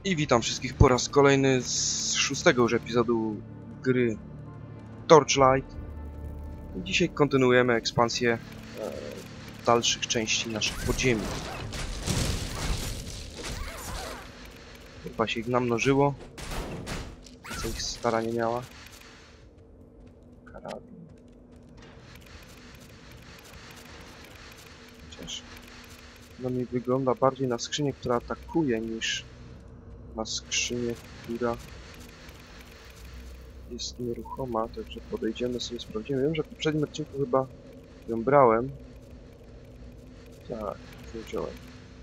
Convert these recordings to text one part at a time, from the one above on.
I witam wszystkich po raz kolejny z 6. już epizodu gry Torchlight. I dzisiaj kontynuujemy ekspansję dalszych części naszych podziemi. Chyba się ich namnożyło. Co ich stara nie miała. Karabin. Chociaż no mi wygląda bardziej na skrzynię, która atakuje, niż na skrzynię, która jest nieruchoma, także podejdziemy sobie, sprawdzimy. Wiem, że w poprzednim odcinku chyba ją brałem. Tak, wziąłem.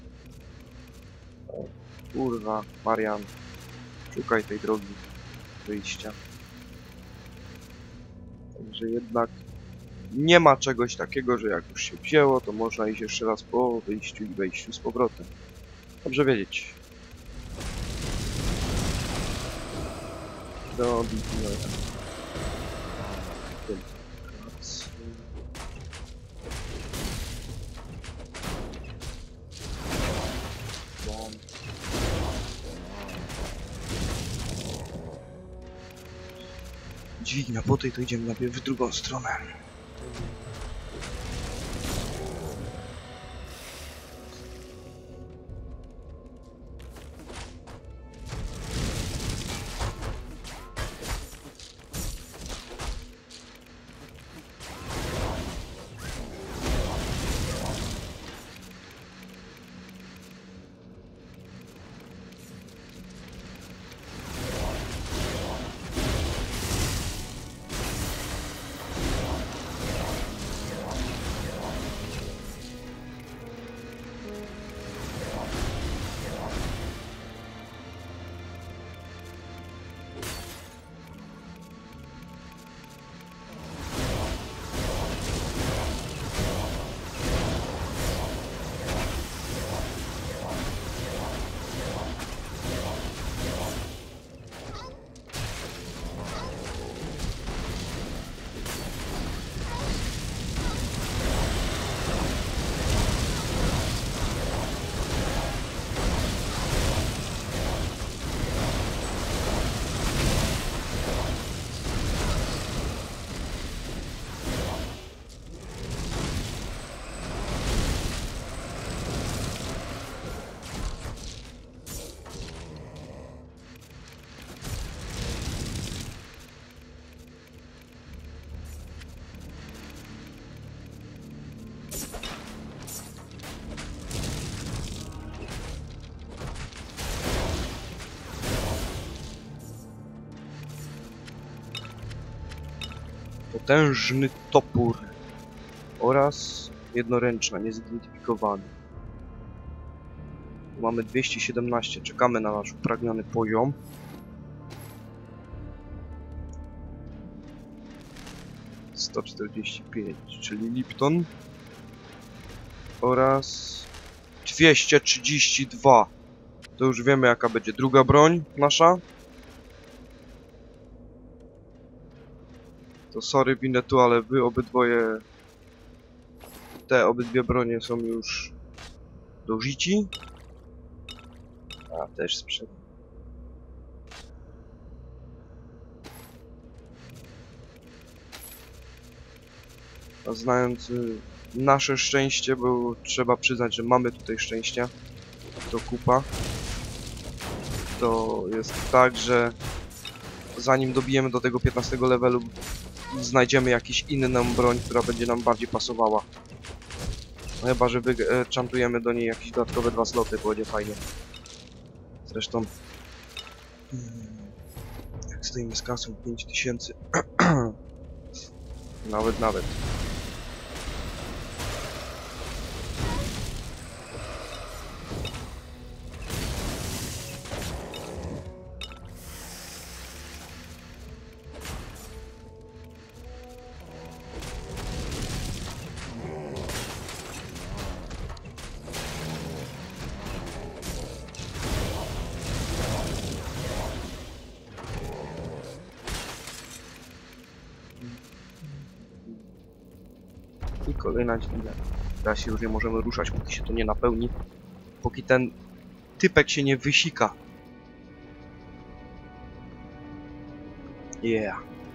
O, kurwa, Marian, szukaj tej drogi wyjścia. Także jednak nie ma czegoś takiego, że jak już się wzięło, to można iść jeszcze raz po wyjściu i wejściu z powrotem. Dobrze wiedzieć. Do Bitcoina. Dźwignia po tej, to idziemy najpierw w drugą stronę. Potężny topór oraz jednoręczna, niezidentyfikowany. Tu mamy 217, czekamy na nasz upragniony poziom. - 145, czyli Lipton. Oraz 232. To już wiemy, jaka będzie druga broń nasza. To sorry Winnetu, ale wy obydwoje... Te obydwie bronie są już dożyci. A też sprzedam. A znając nasze szczęście, bo trzeba przyznać, że mamy tutaj szczęścia do kupa, to jest tak, że zanim dobijemy do tego 15 levelu, znajdziemy jakąś inną broń, która będzie nam bardziej pasowała. No chyba, że enchantujemy do niej jakieś dodatkowe 2 sloty, będzie fajnie. Zresztą... jak stoimy z kasą 5000... nawet. I kolejna dźwignia. Teraz się już nie możemy ruszać, póki się to nie napełni. Póki ten typek się nie wysika. Yeah.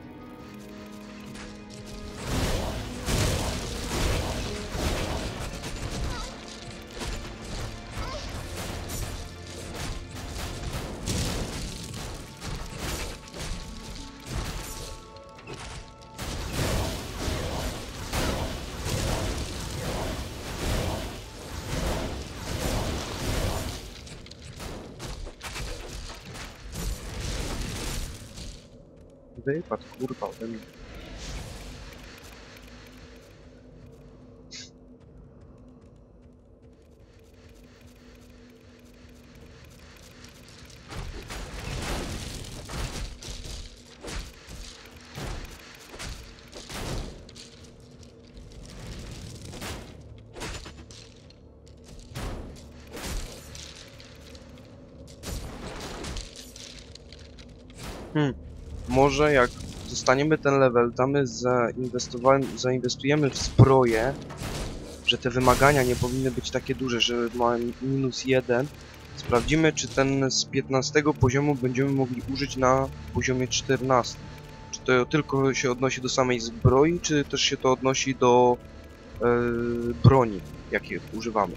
Wypadł, kurwa, ode mnie. Może jak dostaniemy ten level, zainwestujemy w zbroję, że te wymagania nie powinny być takie duże, że ma -1. Sprawdzimy, czy ten z 15 poziomu będziemy mogli użyć na poziomie 14. Czy to tylko się odnosi do samej zbroi, czy też się to odnosi do broni, jakie używamy.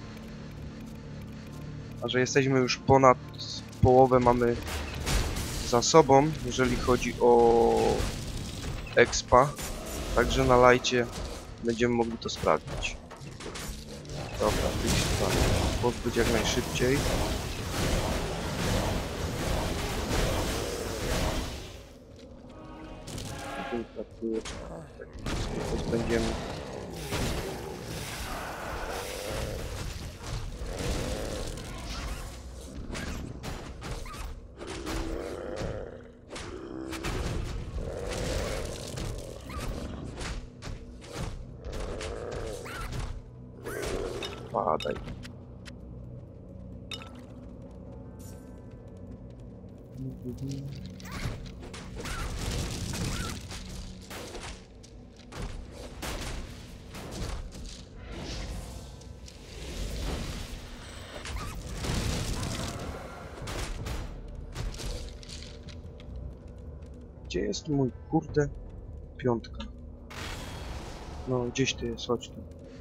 A że jesteśmy już ponad połowę mamy za sobą, jeżeli chodzi o expa, także na lajcie będziemy mogli to sprawdzić. Dobra, tych się tam pozbyć jak najszybciej. Pozbędziemy. Padaj. Gdzie jest mój kurde piątka? No, gdzieś ty jest, chodź tu.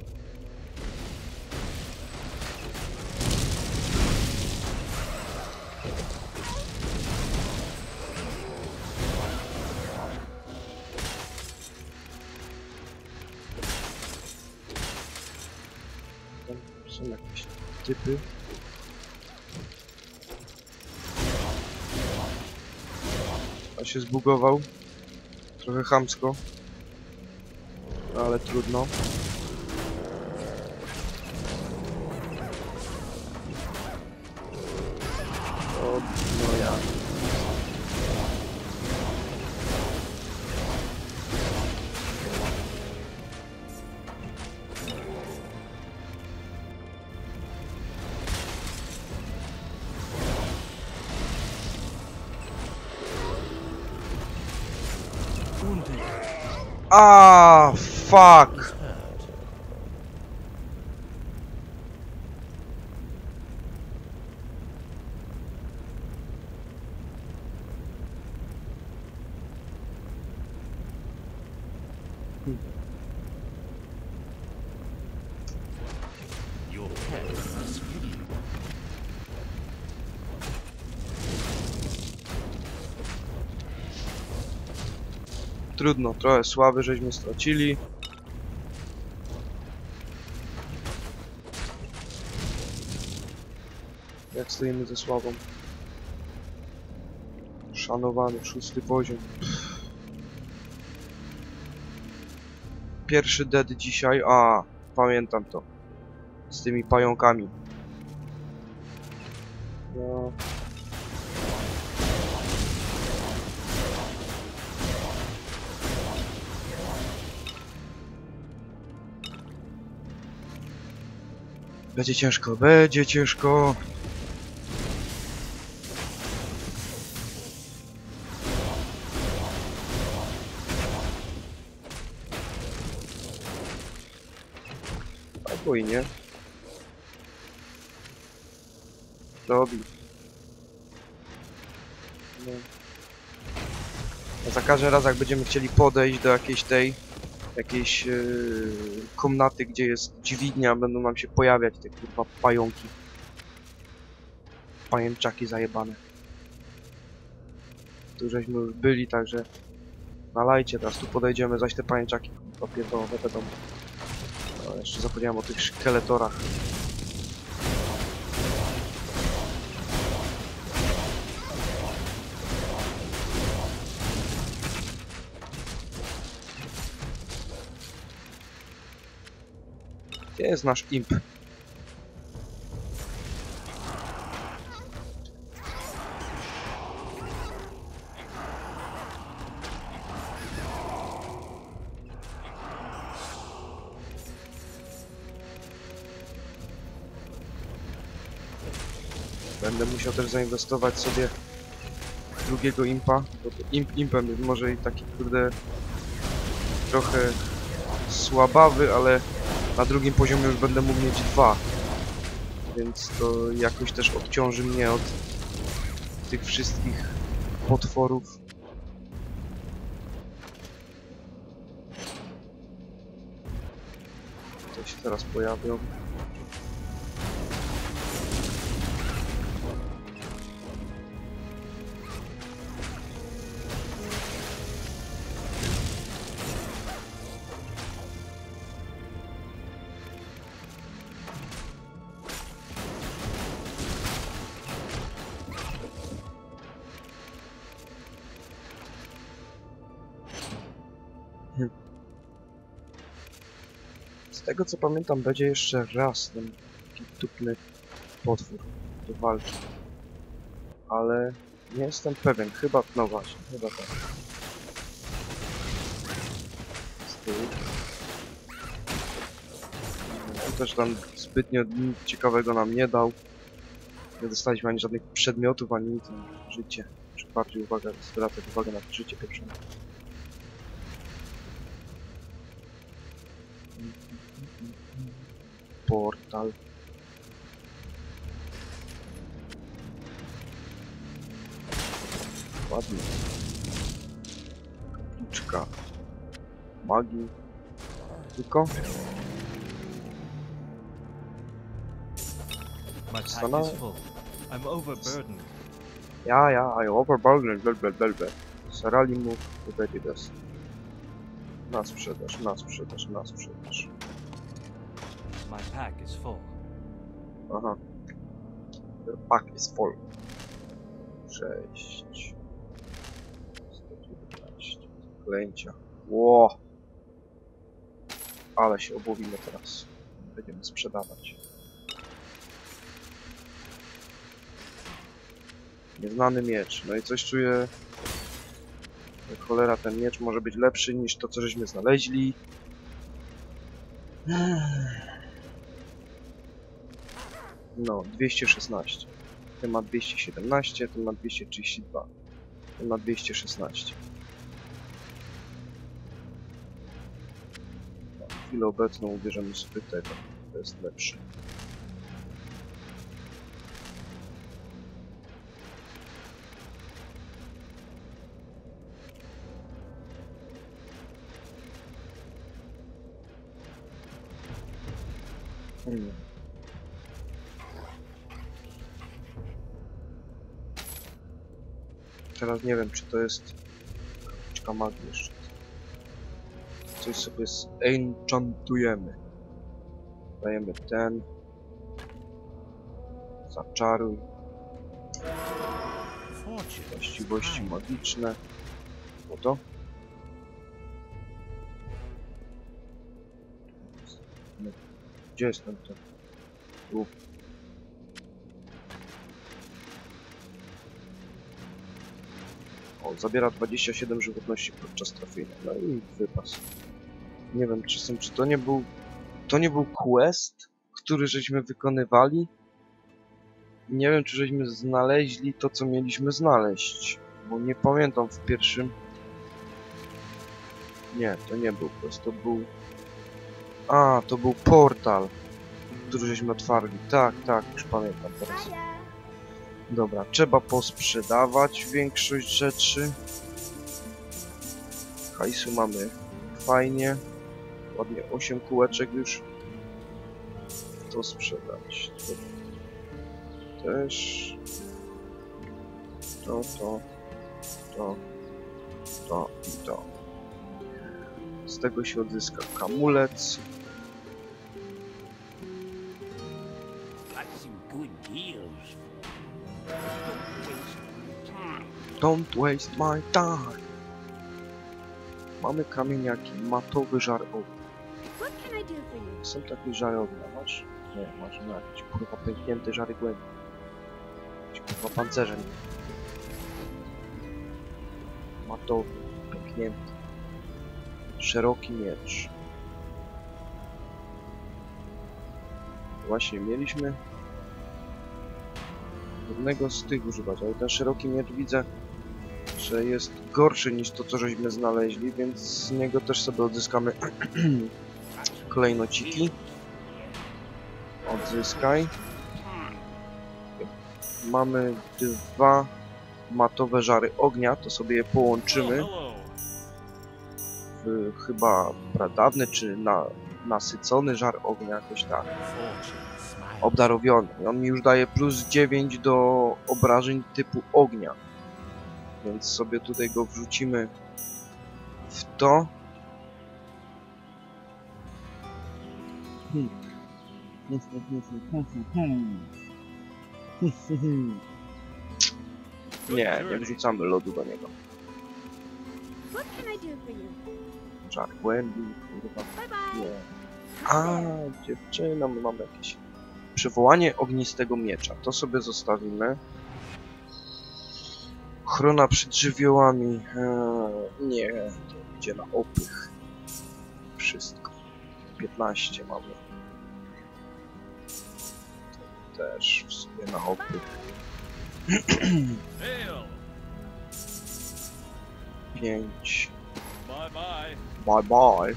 Tam są jakieś typy. A się zbugował. Trochę chamsko. No, ale trudno. O, no ja. Ah, fuck! Your pet must feed. Trudno, trochę słaby żeśmy stracili. Jak stoimy ze sławą? Szanowany, 6. poziom. Pierwszy dead dzisiaj, a pamiętam to. Z tymi pająkami. No. Będzie ciężko, będzie ciężko. Albo i nie. Robi. No. Za każdym razem, jak będziemy chcieli podejść do jakiejś komnaty, gdzie jest dźwignia, będą nam się pojawiać te kurwa pająki. Pajęczaki zajebane. Tu żeśmy już byli, także nalajcie, teraz tu podejdziemy, zaś te pajęczaki kurwa pierdolone będą. No, jeszcze zapomniałem o tych szkieletorach. Gdzie jest nasz imp? Będę musiał też zainwestować sobie w drugiego impa, bo to impem jest może i taki kurde trochę słabawy, ale na drugim poziomie już będę mógł mieć 2. Więc to jakoś też odciąży mnie od tych wszystkich potworów. To się teraz pojawią. Z tego co pamiętam, będzie jeszcze raz ten taki tupny potwór do walki. Ale nie jestem pewien, chyba, no właśnie, chyba tak. Z tyłu. On też tam zbytnio nic ciekawego nam nie dał. Nie dostaliśmy ani żadnych przedmiotów, ani nic na życie. Muszę bardziej zwracać uwagę na życie pieprzone. Portal. Ładnie. Kapliczka. Magii. Tylko. My pack Sana. is full. I'm overburdened. Ja, I overburdened, blablabla. Sarali mu, to będzie des. Na sprzedaż. My pack is full. Aha. The pack is full. 6. 119. Klęcia. Ło! Ale się obłowimy teraz. Będziemy sprzedawać. Nieznany miecz. No i coś czuję... Jak cholera, ten miecz może być lepszy niż to, co żeśmy znaleźli. No, 216. Ten ma 217, ten ma 232. Ten ma 216. Na chwilę obecną ubierzemy sobie tego. To jest lepszy. Teraz nie wiem, czy to jest kapliczka magii jeszcze. Coś sobie zenchantujemy. Dajemy ten. Zaczaruj. Właściwości magiczne. Oto. Gdzie jest ten? Tu. O, zabiera 27 żywotności podczas trafienia. No i wypas. Nie wiem, czy to nie był quest, który żeśmy wykonywali. Nie wiem, czy żeśmy znaleźli to, co mieliśmy znaleźć. Bo nie pamiętam w pierwszym... Nie, to nie był quest, to był... A, to był portal, który żeśmy otwarli. Tak, już pamiętam teraz. Dobra, trzeba posprzedawać większość rzeczy. Hajsu mamy fajnie. Ładnie 8 kółeczek już. To sprzedać. To też. To i to. Z tego się odzyska kamulec. Got some good deals. Don't waste my time. Mamy kamieniaki, matowy żar ognia. What can I do for you? Są takie żary ognia, masz? Nie, masz na jakiś kurwa pęknięty żary głębi. Jakiś kurwa pancerzem. Matowy, pęknięty. Szeroki miecz. Właśnie mieliśmy jednego z tych używać, ale ten szeroki miecz widzę, że jest gorszy niż to, co żeśmy znaleźli, więc z niego też sobie odzyskamy klejnociki. Odzyskaj. Mamy 2 matowe żary ognia, to sobie je połączymy w chyba pradawny czy nasycony żar ognia, jakoś tak. Obdarowiony. I on mi już daje plus 9 do obrażeń typu ognia. Więc sobie tutaj go wrzucimy w to. Nie wrzucamy lodu do niego. What can I do for you? Żar głębi, kurwa. Bye bye. Nie. A, dziewczyna, my mamy jakieś przywołanie ognistego miecza. To sobie zostawimy. Ochrona przed żywiołami. Nie, to idzie na opych. Wszystko. 15 mamy. To też w sumie na opych. 5. Bye bye. Bye bye.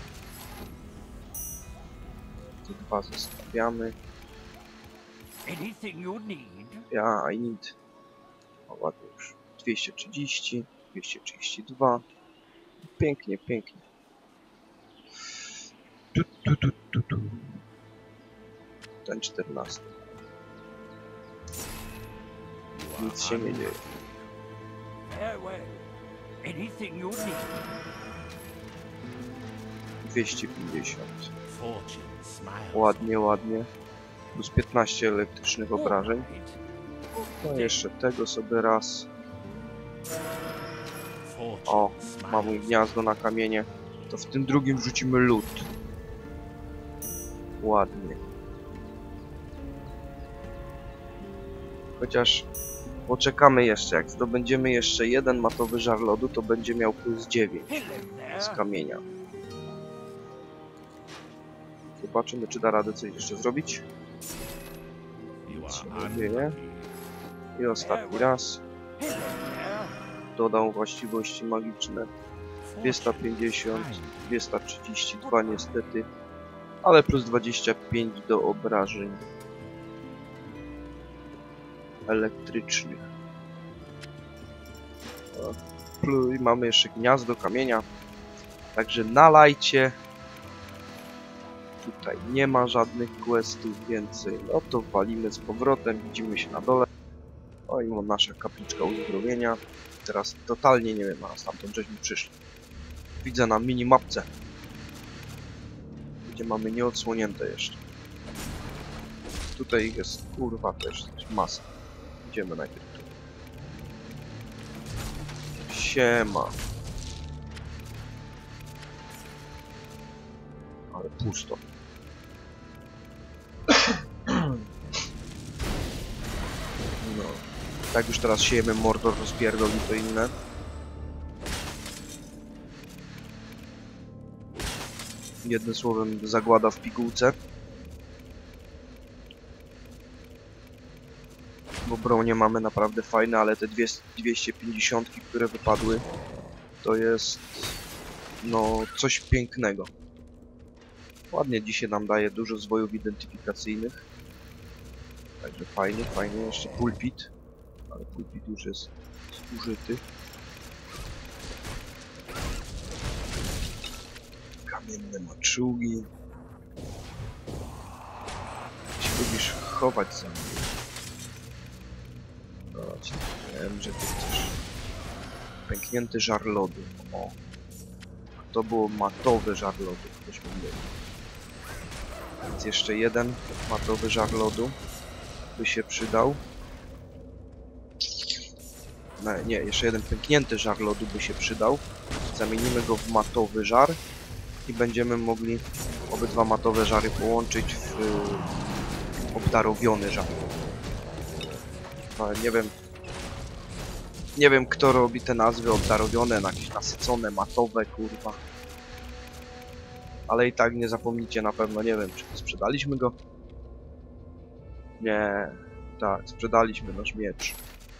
Te 2 zostawiamy. Anything you need? Ja, I need. O, ładnie już. 230, 232. Pięknie, pięknie. Tu. Ten 14. Nic się nie dzieje. Farewell. Anything you need? 250. Fortune smiles. Ładnie, ładnie. Plus 15 elektrycznych obrażeń. No jeszcze tego sobie raz. O, mamy gniazdo na kamienie. To w tym drugim wrzucimy lód. Ładnie. Chociaż poczekamy jeszcze. Jak zdobędziemy jeszcze jeden matowy żar lodu, to będzie miał plus 9 z kamienia. Zobaczymy, czy da radę coś jeszcze zrobić. Nic się nie dzieje. I ostatni raz. Dodał właściwości magiczne. 250, 232 niestety. Ale plus 25 do obrażeń elektrycznych. I mamy jeszcze gniazdo kamienia. Także nalajcie. Tutaj nie ma żadnych questów więcej. No to walimy z powrotem. Widzimy się na dole. O i nasza kapliczka uzdrowienia. Teraz totalnie nie wiem, a stamtąd żeśmy przyszli. Widzę na minimapce, gdzie mamy nieodsłonięte jeszcze. Tutaj jest kurwa też masa. Idziemy najpierw tu. Siema. Ale pusto. No. Tak już teraz siejemy Mordor, rozpierdoli to inne. Jednym słowem zagłada w pigułce. Bo bronie mamy naprawdę fajne, ale te 250, które wypadły, to jest no coś pięknego. Ładnie dzisiaj nam daje dużo zwojów identyfikacyjnych. Także fajnie, fajnie. Jeszcze pulpit. Ale pulpit już jest zużyty. Inne maczugi. Się lubisz chować za mną. Chodź, wiem, że ty chcesz. Pęknięty żar lodu. O. To było matowy żar lodu, ktoś mówił. Więc jeszcze jeden matowy żar lodu by się przydał. No, nie, jeszcze jeden pęknięty żar lodu by się przydał. Zamienimy go w matowy żar i będziemy mogli obydwa matowe żary połączyć w obdarowiony żar. No, nie wiem kto robi te nazwy obdarowione, jakieś nasycone, matowe, kurwa. Ale i tak nie zapomnijcie na pewno, nie wiem, czy sprzedaliśmy go? Nie, tak, sprzedaliśmy nasz miecz.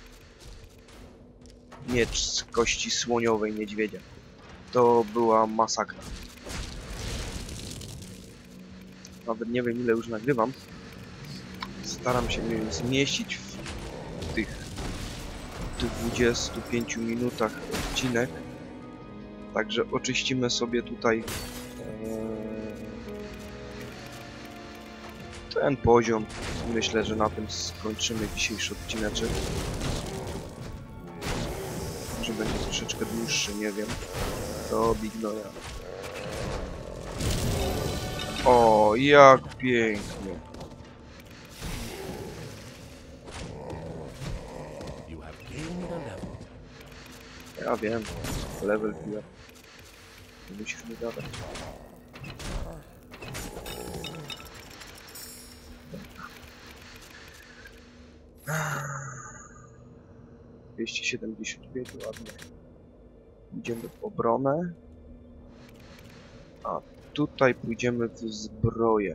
Miecz z kości słoniowej niedźwiedzia. To była masakra. Nawet nie wiem ile już nagrywam. Staram się zmieścić w tych 25 minutach odcinek. Także oczyścimy sobie tutaj ten poziom. Myślę, że na tym skończymy dzisiejszy odcineczek. Może będzie troszeczkę dłuższy, nie wiem. To bignoja. O, jak pięknie. You have gained a level. Ja wiem. Level piję. Nie musisz mi gadać. — 275, ładnie. Idziemy w obronę. A tutaj pójdziemy w zbroję.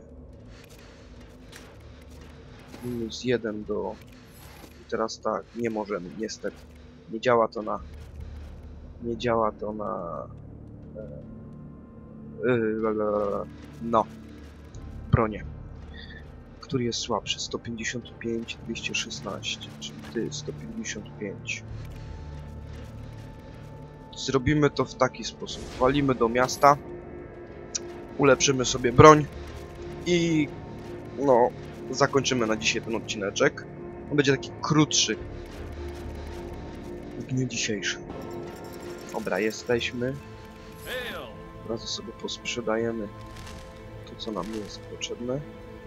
-1 do... I teraz tak, nie możemy, niestety. Nie działa to na... Nie działa to na... No. Bronię. Który jest słabszy? 155, 216. Czyli ty, 155. Zrobimy to w taki sposób. Walimy do miasta. Ulepszymy sobie broń. I... no... zakończymy na dzisiaj ten odcineczek. On będzie taki krótszy. W dniu dzisiejszym. Dobra, jesteśmy. Od razu sobie posprzedajemy to, co nam nie jest potrzebne.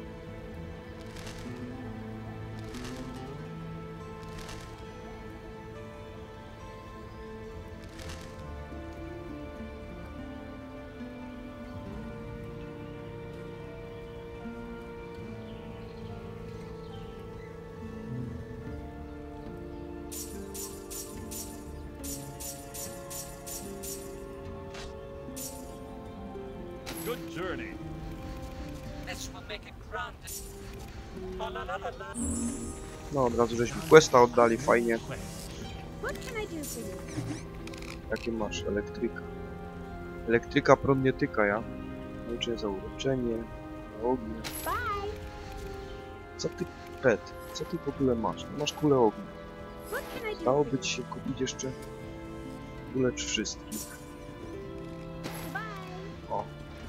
Good journey. This will make it grand. La la la la la. No, od razu żeśmy questa oddali, fajnie. What can I do for you? Jakie masz? Elektryka. Elektryka prąd nie tyka, ja. Liczę za uroczenie, za ogniu. Bye. Co ty, pet? Co ty w ogóle masz? No, masz kulę ognia. What can I do Dałoby for ci się kupić jeszcze ulecz wszystkich. you? Bye. O.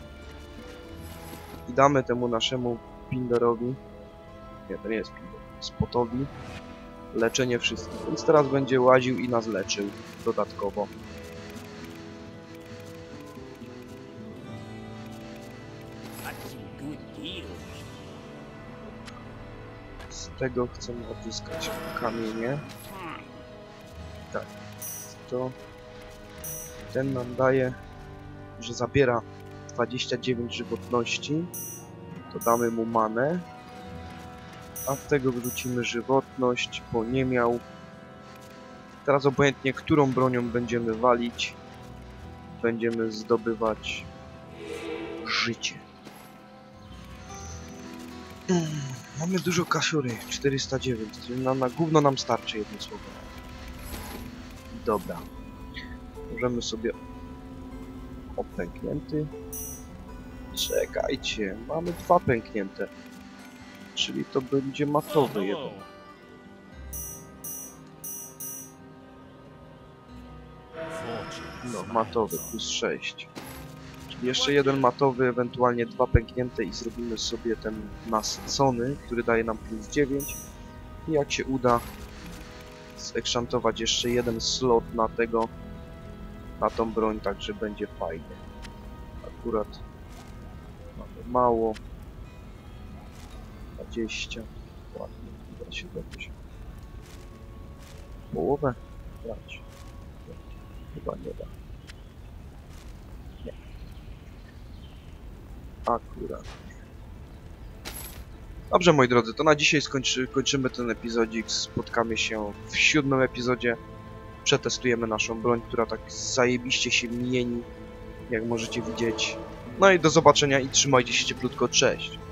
I damy temu naszemu Pinderowi. Nie, to nie jest Pinder. Spotowi. Leczenie wszystkich. Więc teraz będzie łaził i nas leczył dodatkowo. That's some good deals. Z tego chcemy odzyskać kamienie. Tak. To ten nam daje, że zabiera 29 żywotności. To damy mu manę. A z tego wyrzucimy żywotność, bo nie miał. Teraz obojętnie którą bronią będziemy walić, będziemy zdobywać życie. Mamy dużo kasiury, 409, na gówno nam starczy, jedno słowo. Dobra. Możemy sobie... O, pęknięty. Czekajcie, mamy dwa pęknięte. Czyli to będzie matowy jeden. No, matowy, plus 6. Jeszcze jeden matowy, ewentualnie 2 pęknięte i zrobimy sobie ten nasycony, który daje nam plus 9. I jak się uda zeksztantować jeszcze jeden slot na tą broń, także będzie fajnie. Akurat mamy mało. 20. Ładnie, da się dobrze. Połowę? Brać. Chyba nie da. Nie. Akurat. Dobrze, moi drodzy, to na dzisiaj kończymy ten epizodzik. Spotkamy się w 7. epizodzie. Przetestujemy naszą broń, która tak zajebiście się mieni, jak możecie widzieć. No i do zobaczenia i trzymajcie się cieplutko, cześć!